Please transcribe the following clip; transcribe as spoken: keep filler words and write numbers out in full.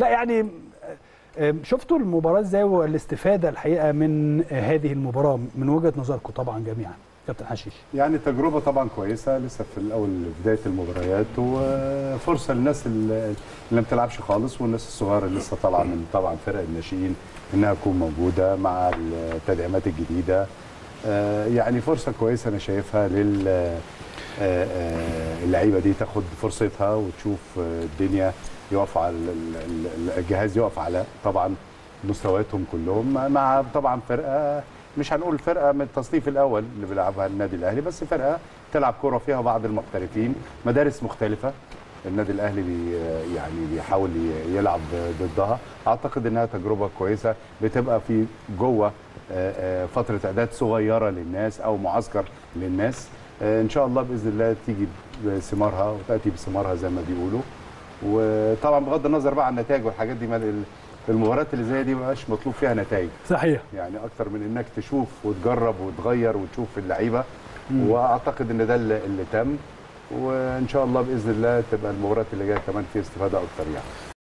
لا يعني شفتوا المباراه ازاي والاستفاده الحقيقه من هذه المباراه من وجهه نظركم طبعا جميعا كابتن حشيش؟ يعني تجربه طبعا كويسه، لسه في الاول بدايه المباريات، وفرصه للناس اللي ما بتلعبش خالص والناس الصغيره اللي لسه طالعه من طبعا فرق الناشئين انها تكون موجوده مع التدعيمات الجديده. يعني فرصه كويسه انا شايفها لل اللعيبه دي تاخد فرصتها وتشوف الدنيا، يقف على الجهاز، يقف على طبعا مستوياتهم كلهم مع طبعا فرقه مش هنقول فرقه من التصنيف الاول اللي بيلعبها النادي الاهلي، بس فرقه تلعب كره فيها بعض المحترفين، مدارس مختلفه. النادي الاهلي بي يعني بيحاول يلعب ضدها. اعتقد انها تجربه كويسه بتبقى في جوه فتره اعداد صغيره للناس او معسكر للناس، ان شاء الله باذن الله تيجي بثمارها وتاتي بثمارها زي ما بيقولوا. وطبعا بغض النظر بقى عن النتائج والحاجات دي، المباريات اللي زي دي ما بقاش مطلوب فيها نتائج صحيح، يعني اكتر من انك تشوف وتجرب وتغير وتشوف اللعيبه، واعتقد ان ده اللي تم، وان شاء الله باذن الله تبقى المباريات اللي جايه كمان فيها استفاده اكتر يعني.